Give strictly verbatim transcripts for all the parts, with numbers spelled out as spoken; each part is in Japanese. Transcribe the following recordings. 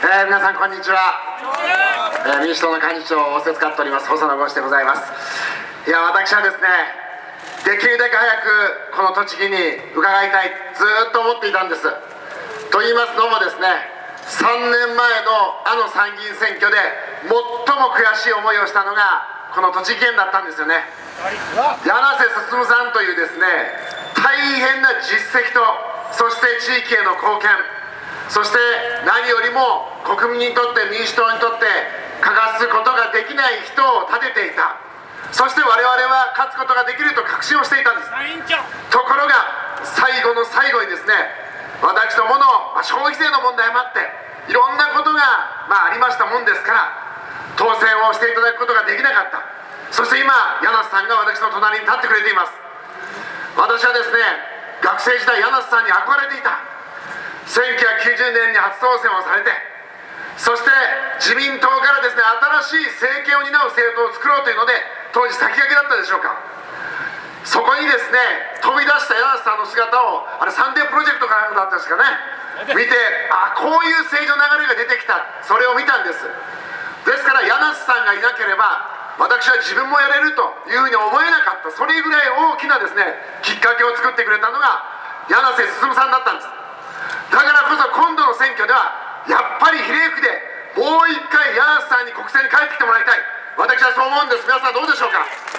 えー、皆さんこんにちは、えー、民主党の幹事長を仰せつかっております細野豪志でございます。いや、私はですね、できるだけ早くこの栃木に伺いたい、ずーっと思っていたんです。と言いますのもですね、さんねんまえのあの参議院選挙で最も悔しい思いをしたのがこの栃木県だったんですよね。柳瀬進さんというですね、大変な実績と、そして地域への貢献、そして何よりも国民にとって、民主党にとって欠かすことができない人を立てていた。そして我々は勝つことができると確信をしていたんです。ところが最後の最後にですね、私どもの、まあ、消費税の問題もあっていろんなことが、まあ、ありましたもんですから、当選をしていただくことができなかった。そして今、柳瀬さんが私の隣に立ってくれています。私はですね、学生時代柳瀬さんに憧れていた。せんきゅうひゃくきゅうじゅうねんに初当選をされて、そして自民党からですね、新しい政権を担う政党を作ろうというので当時先駆けだったでしょうか。そこにですね、飛び出した柳瀬さんの姿を、あれサンデープロジェクトかなんかだったんですかね、見て、あ、こういう政治の流れが出てきた、それを見たんです。ですから柳瀬さんがいなければ私は自分もやれるというふうに思えなかった。それぐらい大きなですね、きっかけを作ってくれたのが柳瀬進さんだったんです。だからこそ今度の選挙ではやっぱり比例区でもう一回柳瀬さんに国政に帰ってきてもらいたい。私はそう思うんです。皆さんどうでしょうか。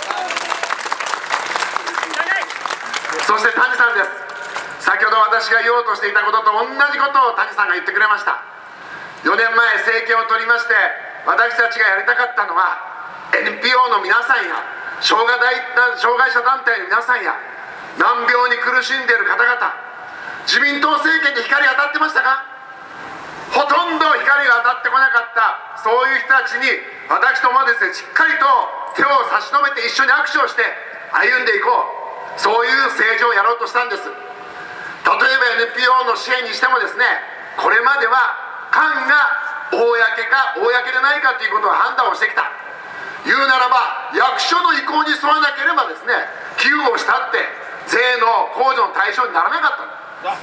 そして谷さんです。先ほど私が言おうとしていたことと同じことを谷さんが言ってくれました。よねんまえ政権を取りまして、私たちがやりたかったのは エヌピーオー の皆さんや障害障害者団体の皆さんや難病に苦しんでいる方々、自民党政権で光が当たってましたか。ほとんど光が当たってこなかった、そういう人たちに私どもはですね、しっかりと手を差し伸べて一緒に握手をして歩んでいこう、そういう政治をやろうとしたんです。例えば エヌピーオー の支援にしてもですね、これまでは官が公か公でないかということを判断をしてきた。言うならば役所の意向に沿わなければですね、寄付をしたって税の控除の対象にならなかった。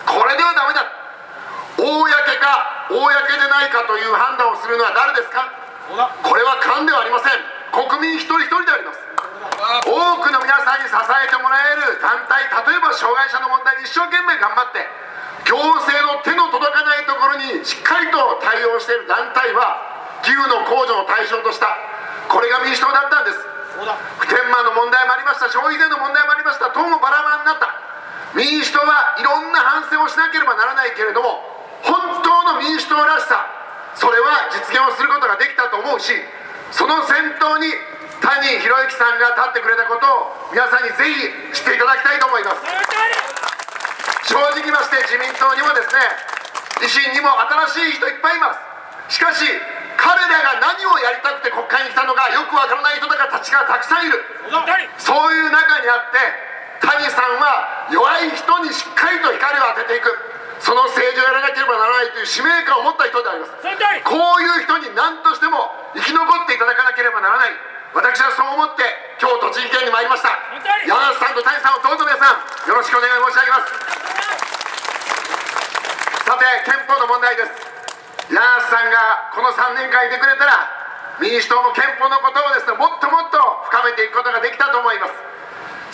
これではダメだ。公か公でないかという判断をするのは誰ですか。これは官ではありません。国民一人一人であります。多くの皆さんに支えてもらえる団体、例えば障害者の問題に一生懸命頑張って行政の手の届かないところにしっかりと対応している団体は寄付の控除の対象とした。これが民主党だったんです。普天間の問題もありました。消費税の問題もありました。党もバラバラになった。民主党はいろんな反省をしなければならないけれども、本当の民主党らしさ、それは実現をすることができたと思うし、その先頭に谷博之さんが立ってくれたことを皆さんにぜひ知っていただきたいと思います。正直言いまして、自民党にもですね、維新にも新しい人いっぱいいます。しかし彼らが何をやりたくて国会に来たのかよくわからない人たちがたくさんいる。そういう中にあって谷さんは弱い人にしっかりと光を当てていく、その政治をやらなければならないという使命感を持った人であります。こういう人に何としても生き残っていただかなければならない。私はそう思って今日栃木県に参りました。柳瀬さんと谷さんをどうぞ皆さんよろしくお願い申し上げます。さて、憲法の問題です。柳瀬さんがこのさんねんかんいてくれたら民主党も憲法のことをですね、もっともっと深めていくことができたと思います。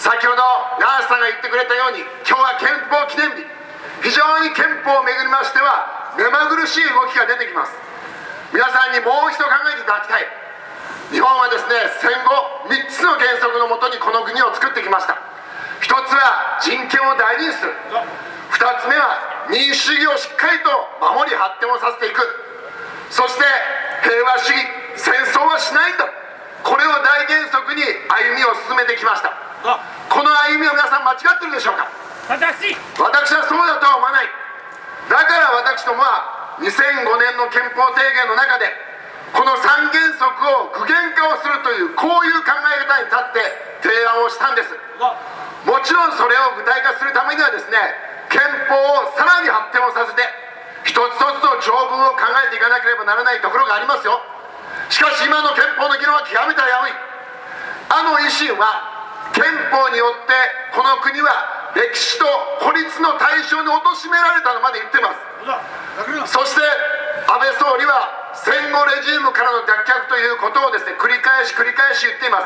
先ほど柳瀬さんが言ってくれたように、今日は憲法記念日、非常に憲法をめぐりましては目まぐるしい動きが出てきます。皆さんにもう一度考えていただきたい。日本はですね、戦後みっつの原則のもとにこの国を作ってきました。ひとつは人権を大事にする、ふたつめは民主主義をしっかりと守り発展をさせていく、そして平和主義、戦争はしないんだ、これを大原則に歩みを進めてきました。この歩みを皆さん間違ってるでしょうか。私はそうだとは思わない。だから私どもはにせんごねんの憲法提言の中でこのさん原則を具現化をするという、こういう考え方に立って提案をしたんです。もちろんそれを具体化するためにはですね、憲法をさらに発展をさせて一つ一つの条文を考えていかなければならないところがありますよ。しかし今の憲法の議論は極めて危うい。あの維新は憲法によってこの国は歴史と孤立の対象に貶められたのまで言ってます。そして安倍総理は戦後レジームからの脱却ということをですね、繰り返し繰り返し言っています。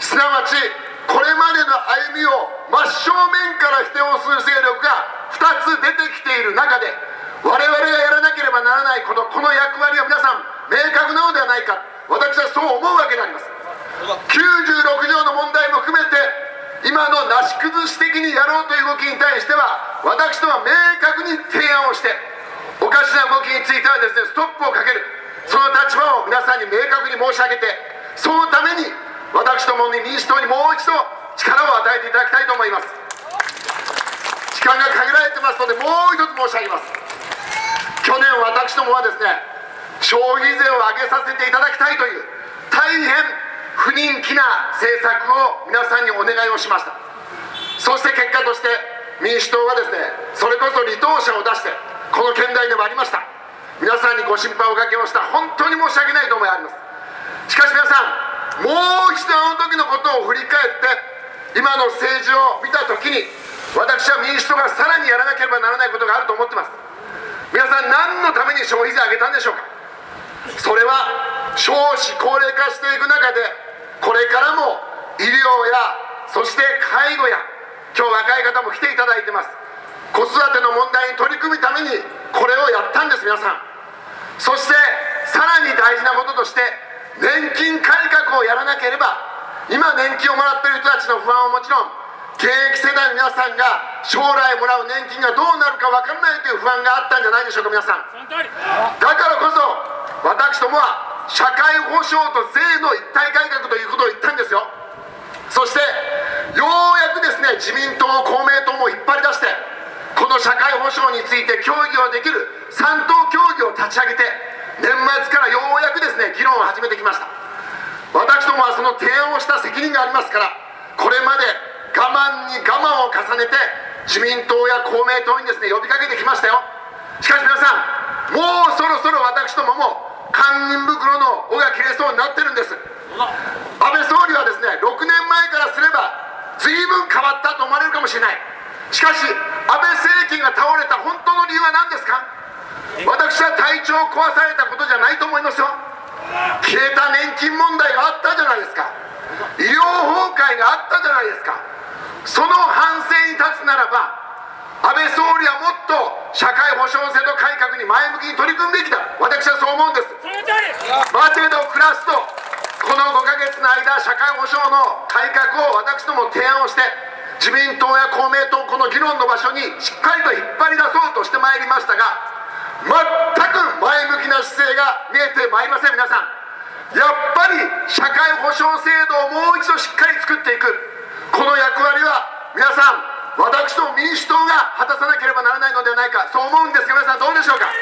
すなわちこれまでの歩みを真正面から否定をする勢力がふたつ出てきている中で、我々がやらなければならないこと、この役割は皆さん明確なのではないか、私はそう思うわけであります。きゅうじゅうろく条の問題も含めて今のなし崩し的にやろうという動きに対しては、私どもは明確に提案をして、おかしな動きについてはですね、ストップをかける、その立場を皆さんに明確に申し上げて、そのために私どもに民主党にもう一度力を与えていただきたいと思います。時間が限られてますので、もう一つ申し上げます。去年私どもはですね、消費税を上げさせていただきたいという大変不人気な政策を皆さんにお願いをしました。そして結果として民主党はですね、それこそ離党者を出してこの県内でもありました。皆さんにご心配おかけをした、本当に申し訳ないと思いあります。しかし皆さん、もう一度あの時のことを振り返って今の政治を見た時に、私は民主党がさらにやらなければならないことがあると思っています。皆さん、何のために消費税上げたんでしょうか。それは少子高齢化していく中で、これからも医療やそして介護や、今日若い方も来ていただいてます、子育ての問題に取り組むためにこれをやったんです。皆さん、そしてさらに大事なこととして、年金改革をやらなければ、今年金をもらっている人たちの不安はもちろん、現役世代の皆さんが将来もらう年金がどうなるか分からないという不安があったんじゃないでしょうか。皆さん、だからこそ私どもは社会保障と税の一体改革ということを言ったんですよ。そしてようやくですね、自民党公明党も引っ張り出して、この社会保障について協議をできる三党協議を立ち上げて、年末からようやくですね、議論を始めてきました。私どもはその提案をした責任がありますから、これまで我慢に我慢を重ねて自民党や公明党にですね、呼びかけてきましたよ。しかし皆さん、もうそろそろ私どもも堪忍袋の尾が切れそうになってるんです。安倍総理はですね、ろくねんまえからすれば随分変わったと思われるかもしれない。しかし安倍政権が倒れた本当の理由は何ですか。私は体調を壊されたことじゃないと思いますよ。消えた年金問題があったじゃないですか。医療崩壊があったじゃないですか。その反省に立つならば、安倍総理はもっと社会保障制度改革に前向きに取り組むべきだ、私はそう思うんです。待てど暮らすと、このごかげつの間、社会保障の改革を私ども提案をして、自民党や公明党、この議論の場所にしっかりと引っ張り出そうとしてまいりましたが、全く前向きな姿勢が見えてまいりません。皆さん、やっぱり社会保障制度をもう一度しっかり作っていく、この役割は皆さん、私と民主党が果たさなければならないのではないか、そう思うんですが、皆さんどうでしょうか。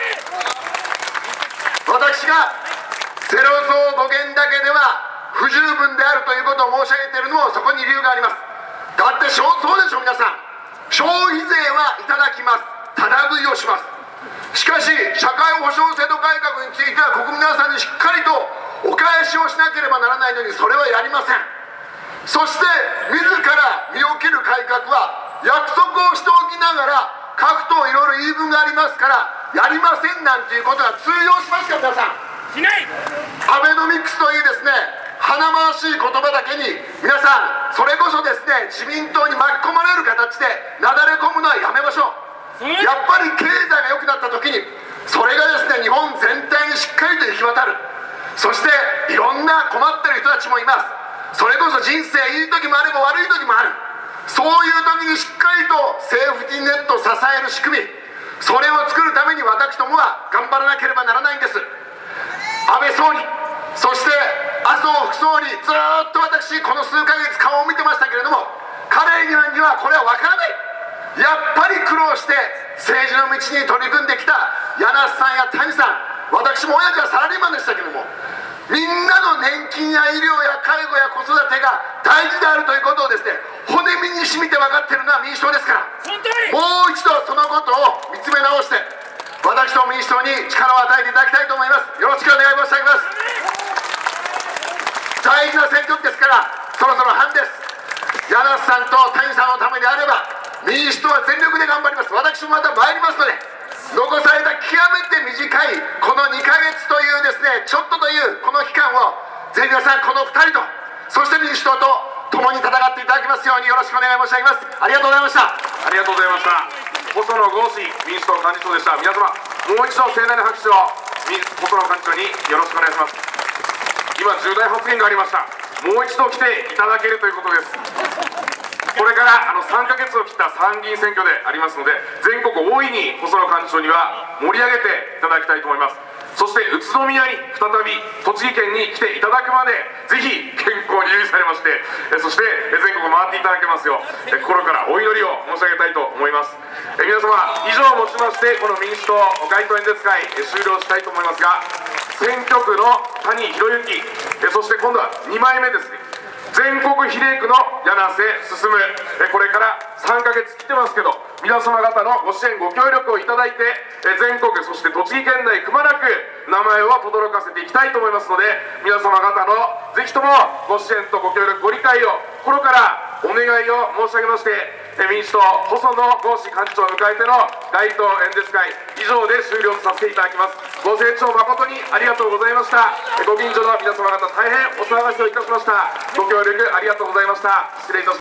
私がゼロ増ご減だけでは不十分であるということを申し上げているのも、そこに理由があります。だってそうでしょう。皆さん、消費税はいただきます、ただ食いをします。しかし社会保障制度改革については国民の皆さんにしっかりとお返しをしなければならないのに、それはやりません。そして自ら身を切る改革は約束をしておきながら、各党いろいろ言い分がありますからやりませんなんていうことが通用しますか。皆さん、 しない。 アベノミクスというですね、華々しい言葉だけに、皆さんそれこそですね、自民党に巻き込まれる形でなだれ込むのはやめましょう。やっぱり経済が良くなった時に、それがですね、日本全体にしっかりと行き渡る。そしていろんな困ってる人たちもいます。それこそ人生いい時もあれば悪い時もある。そういう時にしっかりとセーフティーネットを支える仕組み、それを作るために私どもは頑張らなければならないんです。安倍総理、そして麻生副総理、ずーっと私この数ヶ月顔を見てましたけれども、彼にはこれは分からない。やっぱり苦労して政治の道に取り組んできた柳瀬さんや谷さん、私も親父はサラリーマンでしたけれども、みんなの年金や医療や介護や子育てが大事であるということをですね、骨身に染みて分かっているのは民主党ですから、もう一度そのことを見つめ直して、私と民主党に力を与えていただきたいと思います。よろしくお願い申し上げます。大事な選挙区ですから、そろそろ半です。柳瀬さんと谷さんのためであれば、民主党は全力で頑張ります。私もまた参りますので、 残された極めて短いこのにかげつというですね、ちょっとというこの期間を、ぜひ皆さんこのふたりと、そして民主党と共に戦っていただきますようによろしくお願い申し上げます。ありがとうございました。 ありがとうございました。細野豪志民主党幹事長でした。皆様、もう一度盛大な拍手を細野幹事長によろしくお願いします。今、重大発言がありました。もう一度来ていただけるということです。これからあのさんかげつを切った参議院選挙でありますので、全国大いに細野幹事長には盛り上げていただきたいと思います。そして宇都宮に再び栃木県に来ていただくまで、ぜひ健康に留意されまして、そして全国回っていただけますよう、心からお祈りを申し上げたいと思います。皆様、以上をもちましてこの民主党街頭演説会終了したいと思いますが、選挙区の谷博之、そして今度はにまいめですね、全国比例区の柳瀬進、これからさんかげつ来てますけど、皆様方のご支援ご協力をいただいて、全国そして栃木県内くまなく名前を轟かせていきたいと思いますので、皆様方のぜひともご支援とご協力ご理解を心からお願いを申し上げまして、民主党細野豪志幹事長を迎えての街頭演説会、以上で終了させていただきます。ご清聴誠にありがとうございました。ご近所の皆様方、大変お騒がせをいたしました。ご協力ありがとうございました。失礼いたします。